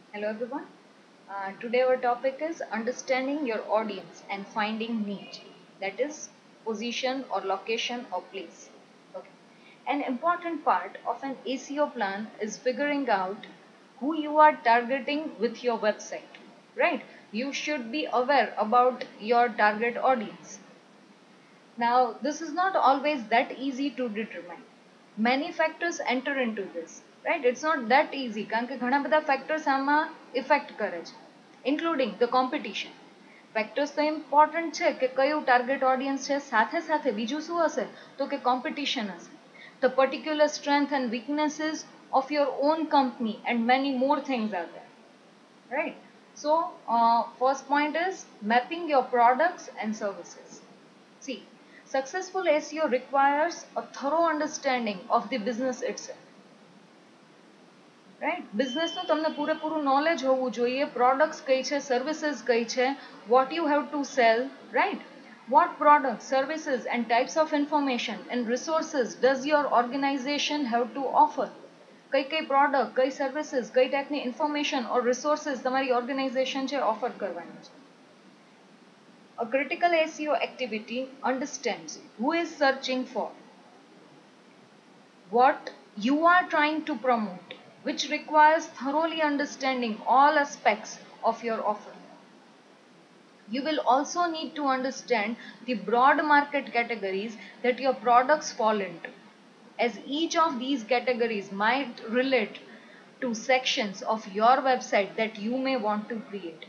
Hello everyone. Today our topic is understanding your audience and finding niche. That is position or location or place. Okay. An important part of an ACO plan is figuring out who you are targeting with your website. Right? You should be aware about your target audience. Now, this is not always that easy to determine. Many factors enter into this, right? It's not that easy કારણ કે ઘણા બધા factors આમાં effect કરે છે, including the competition. Factors તો important છે કે કયું target audience છે, સાથે સાથે બીજું શું હશે તો કે competition હશે. The particular strength and weaknesses of your own company and many more things are there, right? So, first point is mapping your products and services. See, successful SEO requires a thorough understanding of the business itself. Right? Business નું તમને પૂરેપૂરું knowledge હોવું જોઈએ, products કઈ છે, services કઈ છે, what you have to sell, right? What products, services and types of information and resources does your organization have to offer? કઈ product, કઈ services, કઈ typeની information or resources તમારી organization છે offer કરવાની છે. A critical SEO activity understands who is searching for, what you are trying to promote, which requires thoroughly understanding all aspects of your offer. You will also need to understand the broad market categories that your products fall into, as each of these categories might relate to sections of your website that you may want to create.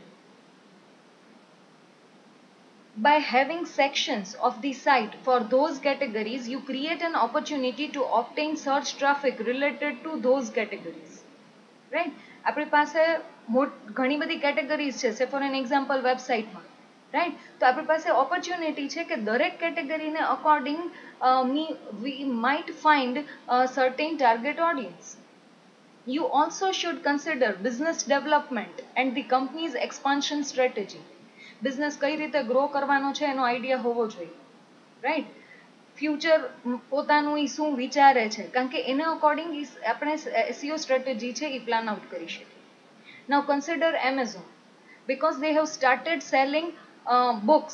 By having sections of the site for those categories, you create an opportunity to obtain search traffic related to those categories. Right? આપણી પાસે ઘણી બધી categories છે, say for an example વેબસાઇટમાં, right? તો આપણી પાસે opportunity છે કે દરેક કેટેગરીને according we might find a certain target audience. You also should consider business development and the company's expansion strategy. Business કઈ રીતે ગ્રો કરવાનો છે એનો આઈડિયા હોવો જોઈએ, રાઈટ? ફ્યુચર પોતાનું એ શું વિચારે છે, કારણ કે એના અકોર્ડિંગ આપણે એસઈઓ સ્ટ્રેટેજી છે એ પ્લાન આઉટ કરી શકીએ. Now consider Amazon, because they have started selling books,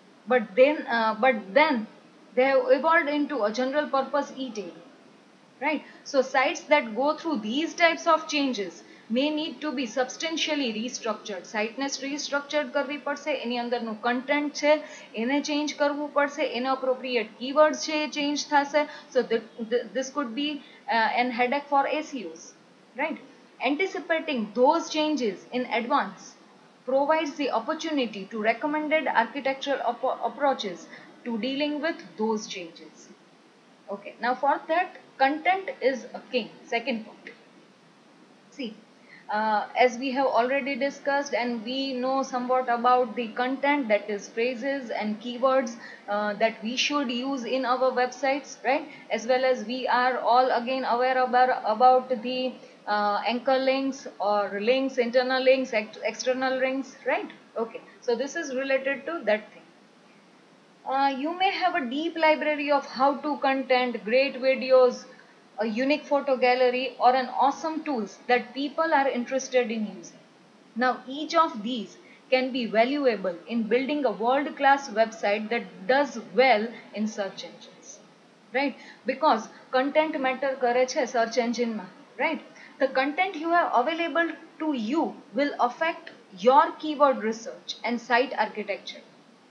but then they have evolved into a general purpose e-tailing, right? So sites that go through these types of changes may need to be substantially restructured. Site ને restructured કરવી પડશે, એની અંદરનું content છે એને change કરવું પડશે, એને appropriate keywords છે એ change થશે. So this could be an headache for SEOs, right? Anticipating those changes in advance provides the opportunity to recommended architectural approaches to dealing with those changes. Okay, now for that, content is a king. Second point. See, as we have already discussed and we know somewhat about the content, that is phrases and keywords that we should use in our websites, right? As well as we are all again aware about the anchor links or links, internal links, external links, right? Okay, so this is related to that thing. You may have a deep library of how-to content, great videos, a unique photo gallery, or an awesome tools that people are interested in using. Now, each of these can be valuable in building a world-class website that does well in search engines, right? Because content matter કરે છે search engine માં, right? The content you have available to you will affect your keyword research and site architecture.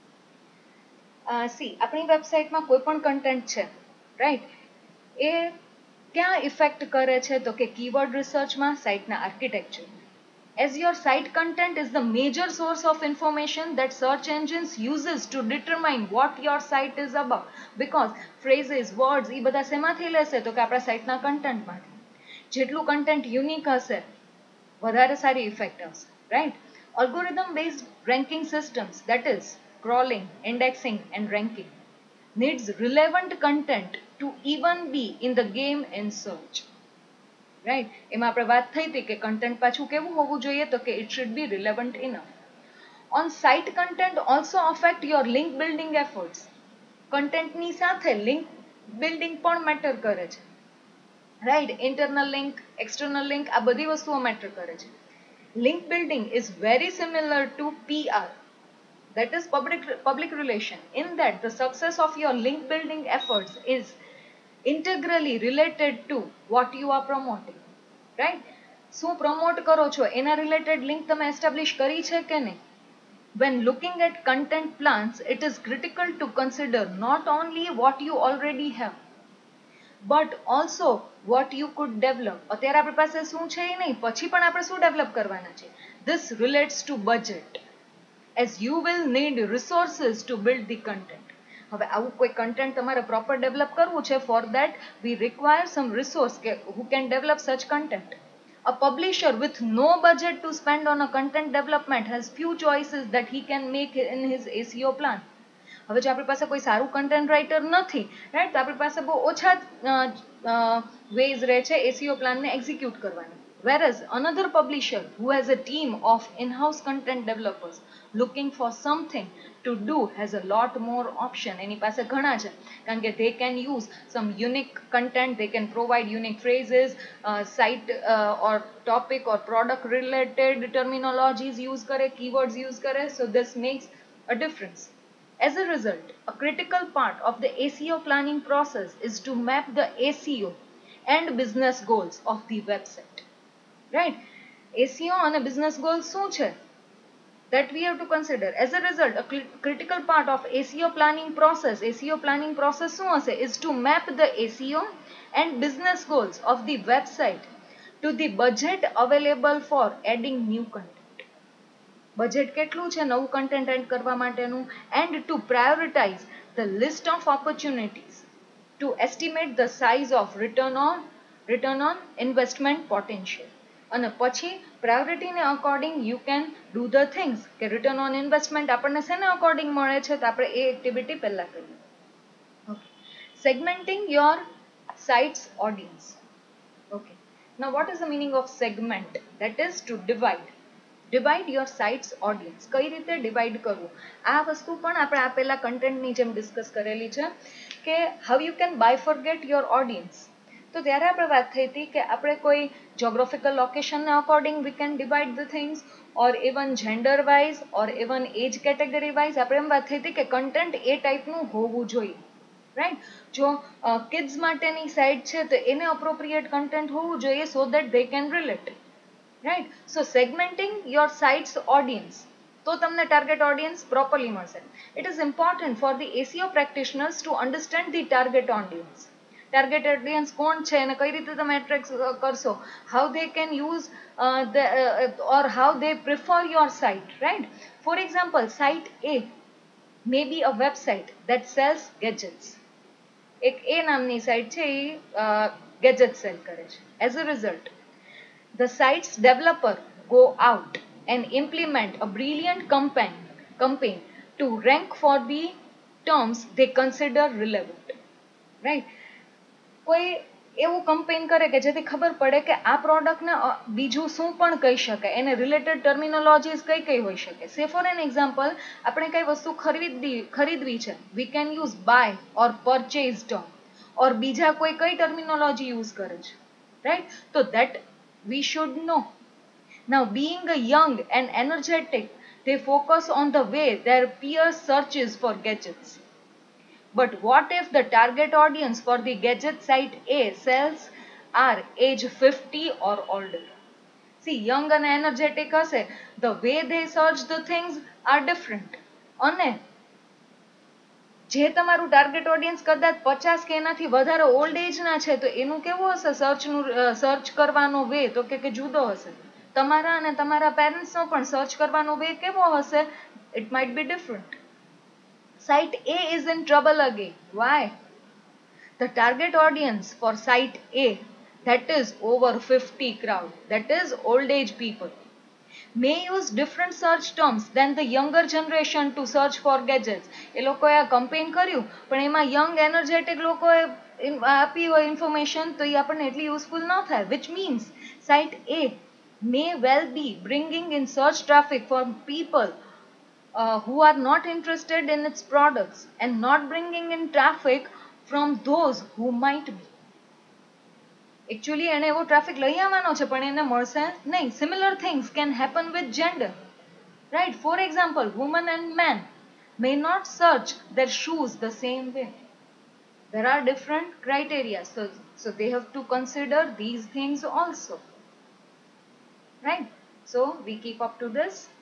See આપણી વેબસાઇટમાં કોઈ પણ content છે, right? એ ક્યાં effect કરે છે તો કે કીવર્ડ રિસર્ચમાં, સાઇટના આર્કિટેક્ચરમાં. As your site content is the major source of information that search engines uses to determine what your site is about, because phrases, words એ બધા શેમાંથી લેશે તો કે આપણા સાઇટના કન્ટેન્ટમાંથી. જેટલું કન્ટેન્ટ યુનિક હશે વધારે સારી ઇફેક્ટ આવશે, right? Algorithm based ranking systems, that is crawling, indexing and ranking, needs relevant content to even be in the game in search, right? એમાં આપણે વાત થઈ હતી કે content પાછું કેવું હોવું જોઈએ તો કે it should be relevant enough. On site content also affect your link building efforts. Content ની સાથે link building પણ matter કરે છે, right? Internal link, external link, આ બધી વસ્તુઓ matter કરે છે. Link building is very similar to PR, that is public relation, in that the success of your link building efforts is integrally related to what you are promoting, right? શું promote કરો છો એના related link તમે establish કરી છે કે નહીં? When looking at content plans, it is critical to consider not only what you already have, but also what you could develop. અત્યારે આપણી પાસે શું છે એ નહીં, પછી પણ આપણે શું ડેવલપ કરવાના છે. This relates to budget, as you will need resources to build the content. હવે આવું કોઈ કન્ટેન્ટ તમારે પ્રોપર ડેવલપ કરવું છે, for that we require some resource who can develop such content. A publisher with no budget to spend on a content development has few choices that he can make in his SEO plan. હવે જો આપણી પાસે કોઈ સારું content writer નથી, right, તો આપણી પાસે બહુ ઓછા વેઝ રહે છે SEO પ્લાનને એક્ઝિક્યુટ કરવાની. Whereas another publisher who has a team of in-house content developers looking for something to do has a lot more option. એની પાસે ઘણા છે, કારણ કે they can use some unique content, they can provide unique phrases, site or topic or product related terminologies use કરે, keywords use કરે, so this makes a difference. As a result, a critical part of the SEO planning process is to map the SEO and business goals of the website. Right? SEO and a business goals શું છે? That we have to consider. As a result, a critical part of SEO planning process શું હશે? Is to map the SEO and business goals of the website to the budget available for adding new content. Budget કેટલું છે નવું content add કરવા માટેનું, and to prioritize the list of opportunities to estimate the size of return on investment potential. અને પછી પ્રાયોરિટીને according you can do the things કે return on investment આપણને શેના અકોર્ડિંગ મળે છે, તો આપણે એ એક્ટિવિટી પહેલા કરીએ. Okay, segmenting your site's audience. Okay, now what is the meaning of segment? That is to divide your sites audience. કઈ રીતે ડિવાઈડ કરવું, આ વસ્તુ પણ આપણે આ પહેલા કન્ટેન્ટની જેમ ડિસ્કસ કરેલી છે કે how you can bifurcate your audience. તો ત્યારે આપણે વાત થઈ હતી કે આપણે કોઈ જોગ્રાફિકલ લોકેશનના according we can divide the things, or even gender wise, or even age category wise. આપણે એમ વાત થઈ હતી કે કન્ટેન્ટ એ ટાઈપનું હોવું જોઈએ, રાઈટ. જો કિડ્સ માટેની સાઇટ છે તો એને અપ્રોપ્રિએટ કન્ટેન્ટ હોવું જોઈએ, so that they can relate, right. So segmenting your site's audience, તો તમને ટાર્ગેટ ઓડિયન્સ પ્રોપરલી મળશે. It is important for the SEO practitioners to understand the target audience. Target audience કોણ છે અને કઈ રીતે તમે એટ્રેક્ટ કરશો, how they can use or how they prefer your site, right. For example, site A may be a website that sells gadgets. એક A નામની site છે, એ ગેજેટ સેલ કરે છે. As a result, the site's developer go out and implement a brilliant campaign to rank for the terms they consider relevant, right. કોઈ એવું campaign કરે કે જેથી ખબર પડે કે આ પ્રોડક્ટને બીજું શું પણ કહી શકાય, એને રિલેટેડ ટર્મિનોલોજીસ કઈ કઈ હોઈ શકે. સે ફોર એન એક્ઝામ્પલ, આપણે કઈ વસ્તુ ખરીદવી છે, we can use buy or purchase term, or બીજા કોઈ કઈ ટર્મિનોલોજી યુઝ કરે છે, રાઈટ. તો that we should know. Now, being a young and energetic, they focus on the way their peers searches for gadgets. But what if the target audience for the gadget site A cells are age 50 or older? See, young and energetic hase, the way they search the things are different. અને જે તમારું target audience કદાચ 50 કે એનાથી વધારે old એજના છે, તો એનું કેવું હશે સર્ચ કરવાનો વે, તો કે જુદો હશે. તમારા અને તમારા પેરેન્ટ્સનો પણ સર્ચ કરવાનો વે કેવો હશે, it might be different. Site A is in trouble again. Why? The target audience for site A, that is over 50 crowd, that is old age people, may use different search terms than the younger generation to search for gadgets. એ લોકોએ આ campaign કર્યું, પણ એમાં young energetic લોકોએ આપી હોય information, તો એ આપણને એટલી યુઝફુલ ન થાય. Which means site A may well be bringing in search traffic for people who are not interested in its products, and not bringing in traffic from those who might be. Actually એને એવો traffic લઈ આવવાનો છે પણ એને મળશે નહીં. Similar things can happen with gender, right? For example, women and men may not search their shoes the same way. There are different criteria, so they have to consider these things also, right? So we keep up to this.